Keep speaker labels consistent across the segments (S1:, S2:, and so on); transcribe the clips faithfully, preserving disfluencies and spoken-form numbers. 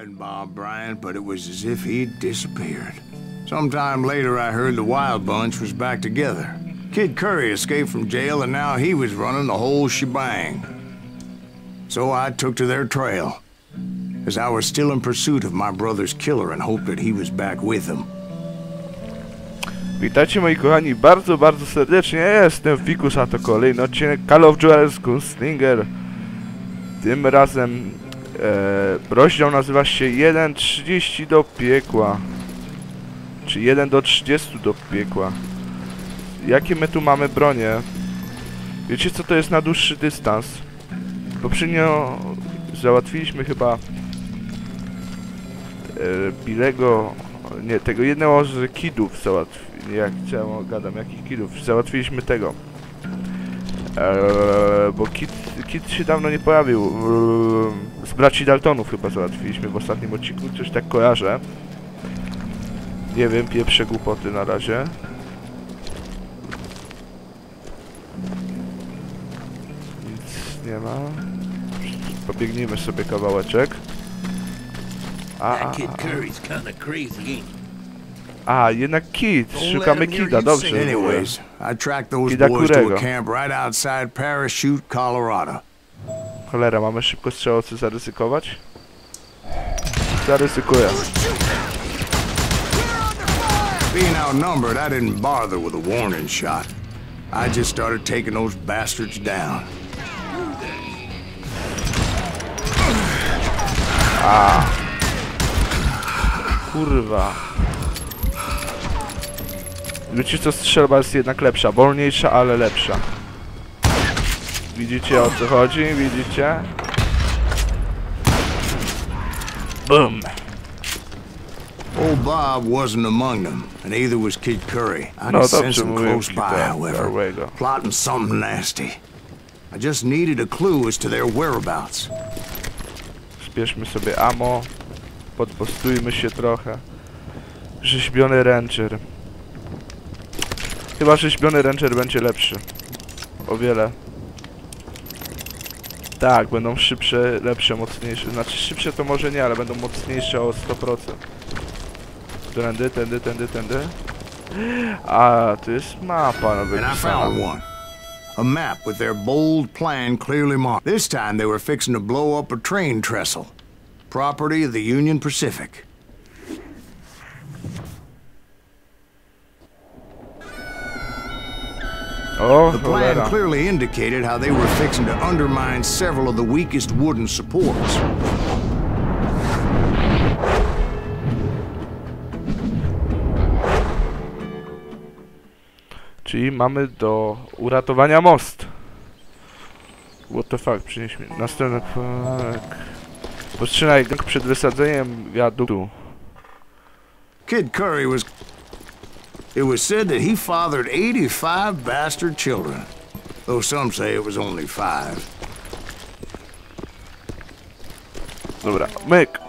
S1: happened, Bob Bryant, but it was as if he'd disappeared. Sometime later, I heard the Wild Bunch was back together. Kid Curry escaped from jail, and now he was running the whole shebang. So I took to their trail, as I was still in pursuit of my brother's killer and hoped that he was back with him.
S2: Witajcie moi kochani bardzo, bardzo serdecznie. Ja jestem Fikus, a to kolejny odcinek Call of Jewels Gunslinger. Tym razem e, rozdział nazywa się jeden trzydzieści do piekła. Czy jeden do trzydziestu do piekła. Jakie my tu mamy bronie? Wiecie co to jest na dłuższy dystans? Poprzednio załatwiliśmy chyba e, Bilego, nie, tego jednego z kidów załatwiliśmy. Jak chciałem, gadam, jakich kidów? Załatwiliśmy tego. Eee, bo kid, kid się dawno nie pojawił. Eee, z braci Daltonów chyba załatwiliśmy w ostatnim odcinku, coś tak kojarzę. Nie wiem, pieprzę głupoty na razie. Nic nie ma. Pobiegnijmy sobie kawałeczek. A, a, a. A, jednak Kid. Szukamy Kida, dobrze.
S1: Anyways, I tracked those boys to a camp right outside Parachute, Colorado.
S2: Cholera, mamy szybko strzelcy zaryzykować? Zaryzykuję.
S1: Being outnumbered, I didn't bother with a warning shot. I just started taking those bastards down.
S2: A. Kurwa. Wiecie co, strzelba jest jednak lepsza, wolniejsza, ale lepsza. Widzicie o co chodzi? Widzicie? Boom!
S1: Old Bob wasn't among them, and neither was Kid Curry. I
S2: No
S1: could sense
S2: dobrze,
S1: him
S2: mówiłem
S1: close by, however, plotting something nasty. I just needed a clue as to their whereabouts.
S2: Zbierzmy sobie ammo, podpostujmy się trochę. Rzeźbiony Ranger. Chyba rzeźbiony Ranger będzie lepszy. O wiele. Tak, będą szybsze, lepsze, mocniejsze. Znaczy szybsze to może nie, ale będą mocniejsze o sto procent. Tędy, tędy, tędy, tędy. A, to jest mapa na wypisana.
S1: A map with their bold plan clearly marked. This time they were fixing to blow up a train trestle. Property of the Union Pacific.
S2: Oh,
S1: the plan cholera. Clearly indicated how they were fixing to undermine several of the weakest wooden supports.
S2: Czyli mamy do uratowania most. What the fuck, przynieś mi. Następny fuck. Powstrzymaj gang przed wysadzeniem wiaduktu.
S1: Kid Curry was... It was said that he fathered eighty-five bastard children. Though some say it was only five.
S2: Dobra, myk.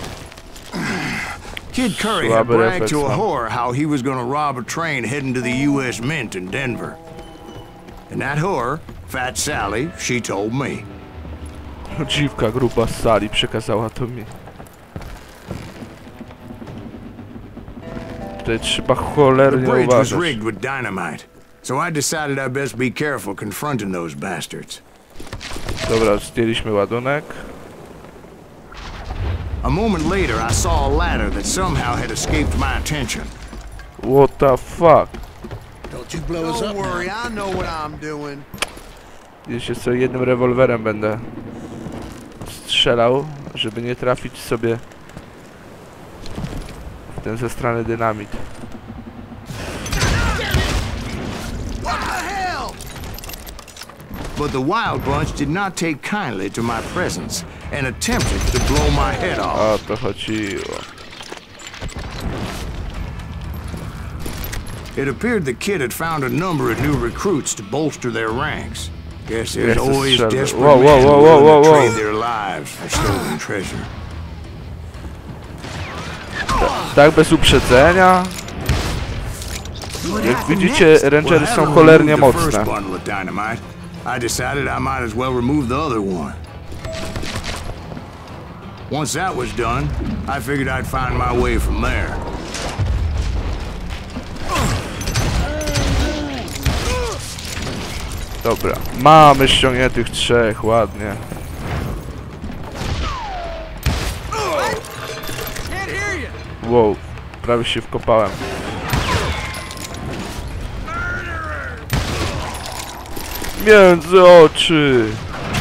S1: Kid Curry had bragged to a whore how he was gonna rob a train heading to the U S Mint in Denver. And that whore, Fat Sally, she told me.
S2: Dziwka gruba z sali przekazała to mi. Tutaj trzeba cholernie uważać.
S1: The bridge was rigged with dynamite, so I decided I best be careful confronting those bastards.
S2: Dobra, zdjęliśmy ładunek.
S1: A moment later, I saw a ladder that somehow had escaped my attention.
S2: What the fuck?
S1: Don't you blow us up. Don't worry, I know what I'm doing.
S2: Jeszcze co, jednym rewolwerem będę strzelał, żeby nie trafić sobie w ten ze strony dynamit.
S1: But the Wild Bunch did not take kindly to my presence and attempted to blow my head off.
S2: O to chodziło.
S1: It appeared the kid had found a number of new recruits to bolster their ranks. Guess there's always desperate
S2: whoa, whoa,
S1: men
S2: whoa,
S1: willing
S2: whoa,
S1: to
S2: whoa.
S1: trade their lives for stolen treasure.
S2: Tak bez uprzedzenia. Jak widzicie, rangery są cholernie mocne.
S1: I decided I might as well remove the other one. Once that was done, I figured I'd find my way from there.
S2: Dobra, mamy ściągniętych trzech, ładnie. Wow, prawie się wkopałem. Między oczy!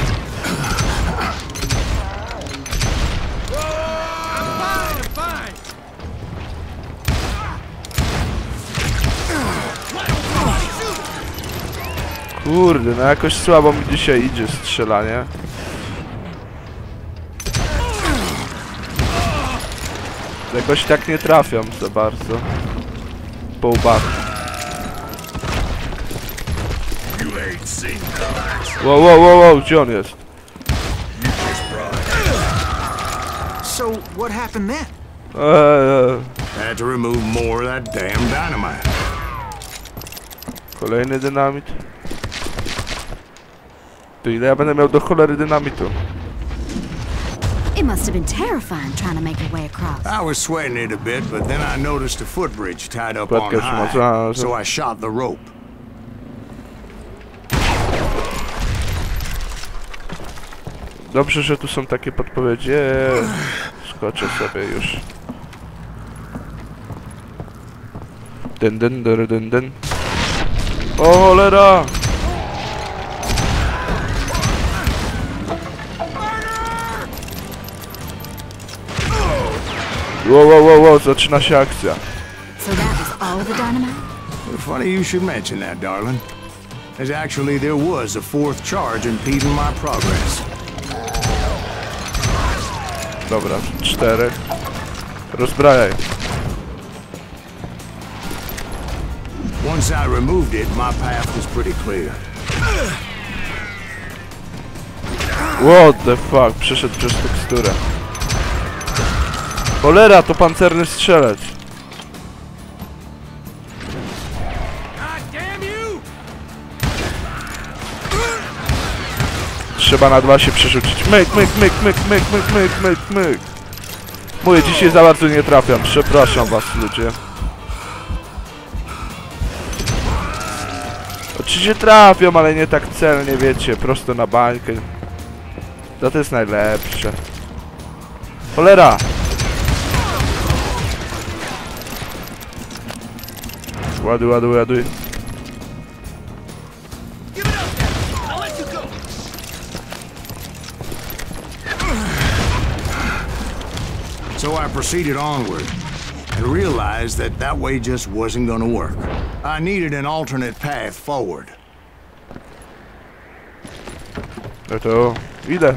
S2: Kurde, no jakoś słabo mi dzisiaj idzie strzelanie. Jakoś tak nie trafiam za bardzo. Po łbach. Wow, wow, wow, wow, gdzie on jest?
S3: So, what happened then?
S2: Eee,
S1: Had to remove more of that damn dynamite.
S2: kolejny dynamit. To ile ja będę miał do cholery dynamitu?
S4: It must have been terrifying trying to make your way across.
S1: I was sweating it a bit, but then I noticed a footbridge tied up on
S2: Płatkę
S1: high,
S2: przymocowana, że-
S1: so I shot the rope.
S2: Dobrze, że tu są takie podpowiedzi. Eee, skoczę sobie już. Dyn, dyn, dyn, dyn, dyn. O cholera! Wow, wow, wow, wow, zaczyna się akcja.
S4: So that was all the dynamite?
S1: Funny you should mention that, darling. As actually there was a fourth charge impeding my progress.
S2: Dobra, cztery. Rozbrajaj.
S1: Once I removed it, my path was pretty clear.
S2: What the fuck, przeszedł przez teksturę. Cholera, to pancerny strzelec. Trzeba na dwa się przerzucić. Myk, myk, myk, myk, myk, myk, myk, myk, myk. Mówię, dzisiaj za bardzo nie trafiam. Przepraszam was, ludzie. Oczywiście trafiam, ale nie tak celnie, wiecie, prosto na bańkę. To, to jest najlepsze. Cholera! Ładuj, ładuj, ładuj.
S1: So I proceeded onward and realized that that way just wasn't gonna work. I needed an alternate path forward.
S2: No to idę.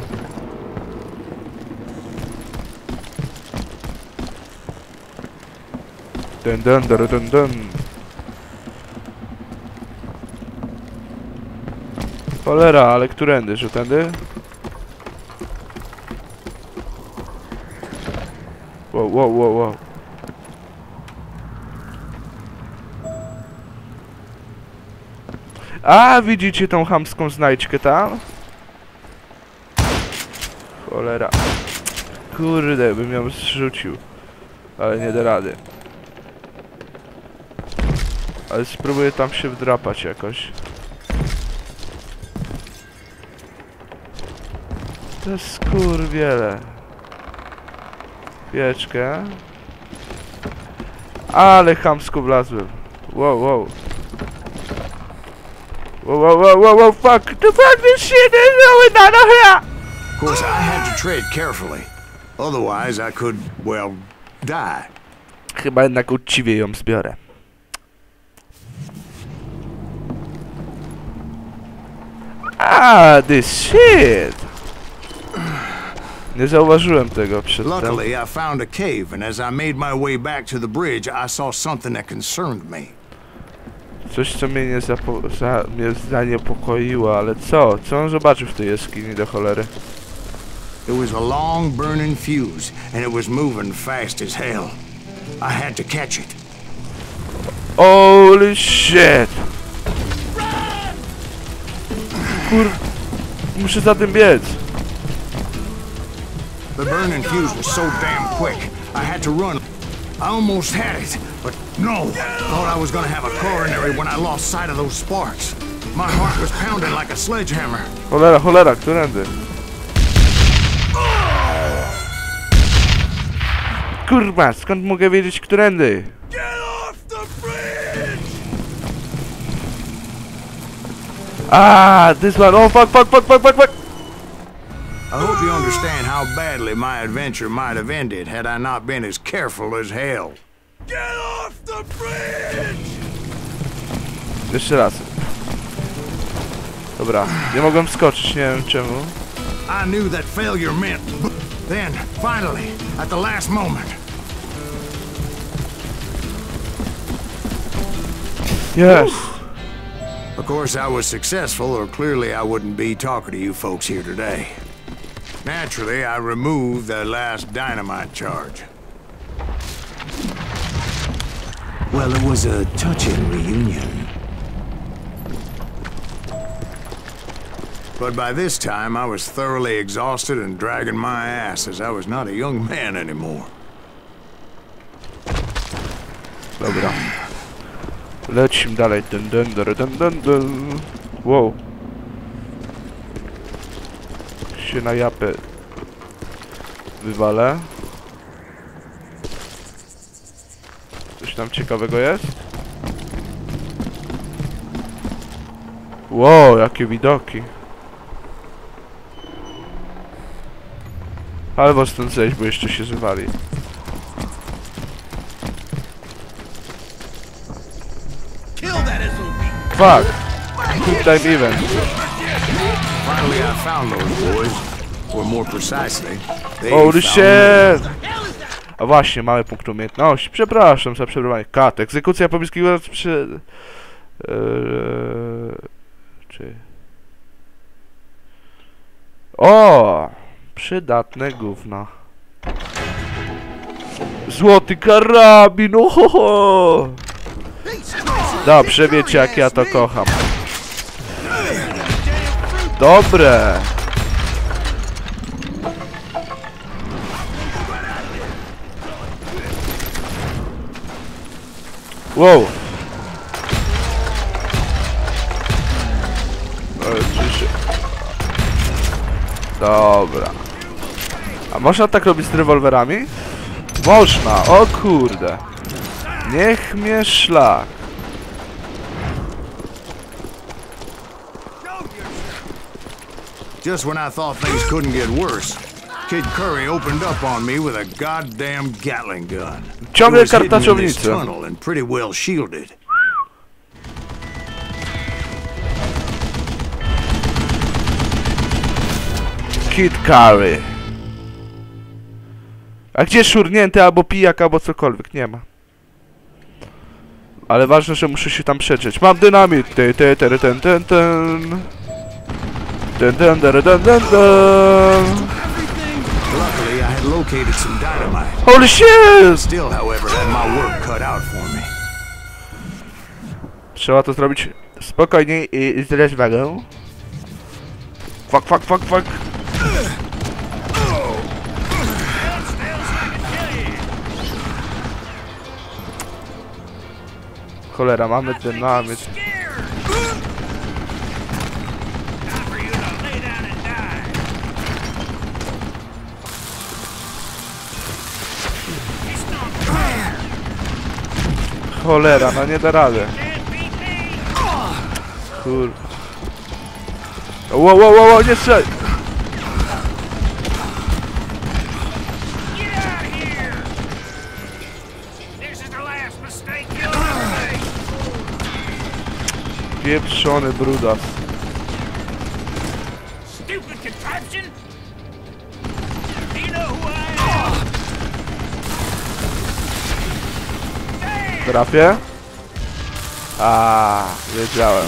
S2: Dun dun dun dun dun. Cholera, ale którędy? Że tędy? Wow, wow, wow, wow. A, widzicie tą chamską znajdźkę tam? Cholera. Kurde, bym ją zrzucił. Ale nie da rady. Ale spróbuję tam się wdrapać jakoś. To skurwiele. Pieczkę. Ale chamsko wlazłem. Wow, wow. Wow, wow, wow, wow, wow, fuck. The fuck this shit is going on here!
S1: Of course, I had to tread carefully. Otherwise, I could, well, die.
S2: Chyba jednak uczciwie ją zbiorę. Ah, this shit! Nie zauważyłem tego przedtem.
S1: Luckily, I found a cave, and as I made my way back to the bridge, I saw something that concerned me.
S2: Coś, co mnie nie zapo za mnie zaniepokoiło, ale co? Co on zobaczył w tej jaskini do cholery?
S1: It was a long, burning fuse, and it was moving fast as hell. I had to catch it.
S2: Holy shit! Kur... Muszę za tym biec.
S1: The burning fuse was so damn quick, I had to run. I almost had it, but no. Thought I was gonna have a coronary when I lost sight of those sparks. My heart was pounding like a sledgehammer.
S2: Cholera, cholera, którędy? Kurwa, skąd mogę wiedzieć, którędy? Ah, this one. Oh, fuck, fuck, fuck, fuck, fuck, fuck.
S1: I hope you understand how badly my adventure might have ended had I not been as careful as hell.
S5: Get off the bridge!
S2: Jeszcze raz. Dobra, nie mogłem skoczyć, nie wiem czemu.
S1: I knew that failure meant... Then, finally, at the last moment...
S2: Yes!
S1: Of course, I was successful, or clearly I wouldn't be talking to you folks here today. Naturally, I removed the last dynamite charge. Well, it was a touching reunion. But by this time, I was thoroughly exhausted and dragging my ass, as I was not a young man anymore.
S2: Dobra. Lecimy dalej. Dun, dun, dun, dun, dun, dun. Wow. Się na japę wywalę. Coś tam ciekawego jest? Wow, jakie widoki. Albo stąd zejść, bo jeszcze się zwali. Fuck! Quick time event.
S1: Finally, I found those boys. Or more precisely, they
S2: Holy
S1: found
S2: shit! A właśnie, mały punkt umiejętności. Przepraszam za przerwanie. Kat, egzekucja pobliskiego przy... Eee, czy... O! Przydatne gówno. Złoty karabin! Ohoho! Dobrze, wiecie jak ja to kocham. Dobre! Wow! Dobra. A można tak robić z rewolwerami? Można, o kurde. Niech mnie szlak.
S1: Just when I thought things couldn't get worse, Kid Curry opened up on me with a goddamn Gatling gun.
S2: Ciągle
S1: It was hidden in this
S2: kartaczownica.
S1: tunnel and pretty well shielded.
S2: Kid Curry. A gdzie szurnięty, albo pijak, albo cokolwiek? Nie ma. Ale ważne, że muszę się tam przedrzeć. Mam dynamit! Ty, ty, ty, ten, ten, ten. Ten, ten, ten, ten, ten, ten.
S1: Luckily, I had located some dynamite.
S2: Holy shit!
S1: Still, however, had my work cut out for me.
S2: Trzeba to zrobić spokojnie i z rozwagą. Fuck, fuck, fuck, fuck. Cholera, mamy dynamit. Cholera, no nie da rady. Kur... Wow, wow, wow, wow, nie strzelaj! Pieprzony brudas. Trafię? A, wiedziałem.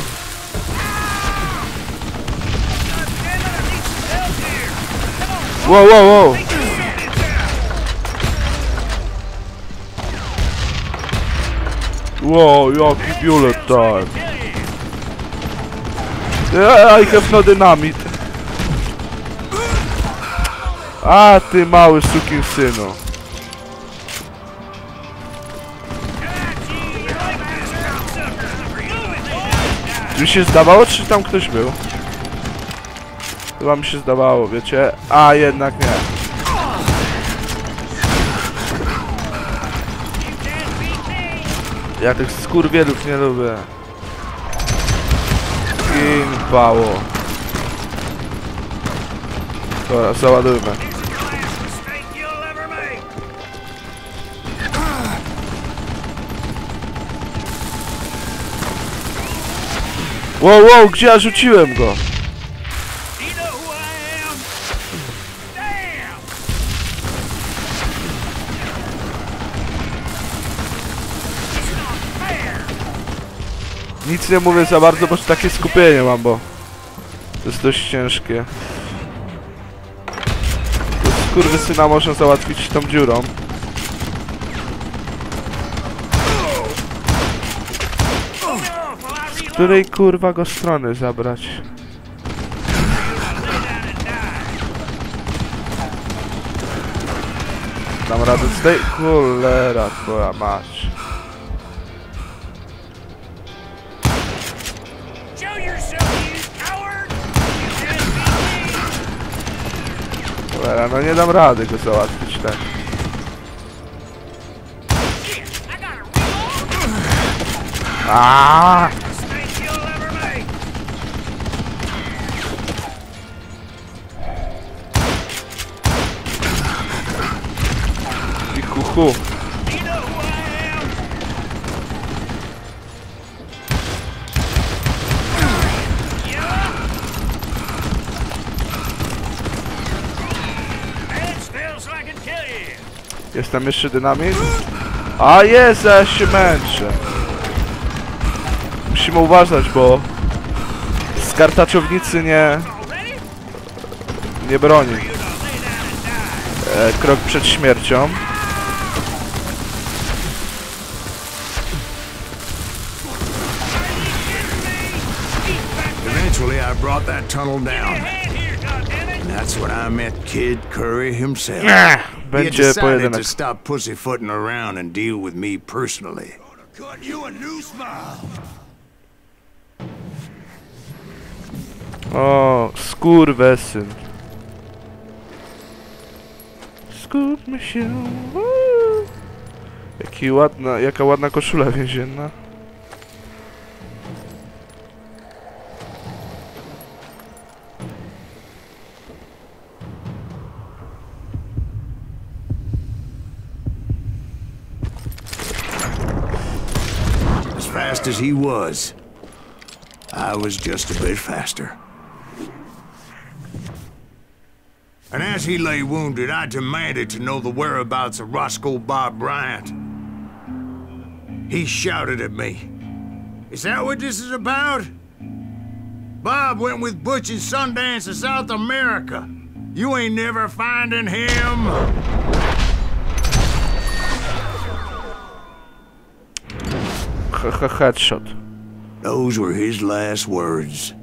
S2: Wow, wow, wow. Wow, jaki bullet time. Yeah, I have no dynamite. A ty mały sukinsynu. Mi się zdawało, czy tam ktoś był? Chyba mi się zdawało, wiecie? A jednak nie. Ja tych skurwielów nie lubię. Inpało. Dobra, załadujmy. Wow, wow, gdzie ja rzuciłem go? Nic nie mówię za bardzo, bo takie skupienie mam, bo to jest dość ciężkie. To skurwysyna można załatwić tą dziurą. Z której kurwa go strony zabrać? Dam radę z tej... Cholera twoja mać. Cholera, no nie dam rady go załatwić, tak. Aaaa! I kuchu. Jest tam jeszcze dynamit? A jest, ja się męczę. Musimy uważać, bo skartaczownicy nie... nie broni. E, krok przed śmiercią.
S1: Eventually I brought that tunnel down. And that's when I met Kid Curry himself. He had
S2: Będzie
S1: decided to
S2: pojedynek.
S1: stop pussyfooting around and deal with me personally.
S5: Cut you a new smile.
S2: O, skurwesyn. Skupmy się. Uuu. Jaki ładna, jaka ładna koszula więzienna.
S1: As fast as he was, I was just a bit faster. And as he lay wounded, I demanded to know the whereabouts of Roscoe Bob Bryant. He shouted at me. Is that what this is about? Bob went with Butch and Sundance to South America. You ain't never finding him.
S2: Headshot.
S1: Those were his last words.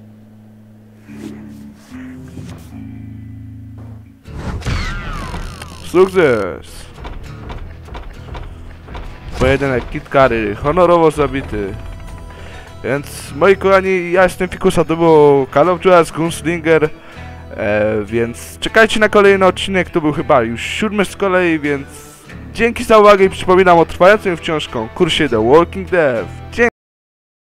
S2: Sukces! Pojedynek Kid Curry, honorowo zabity. Więc moi kochani, ja jestem Fikusa, to było Call of Juarez Gunslinger. E, więc czekajcie na kolejny odcinek, to był chyba już siódmy z kolei, więc dzięki za uwagę i przypominam o trwającym wciąż konkursie The Walking Dead. Dzięki!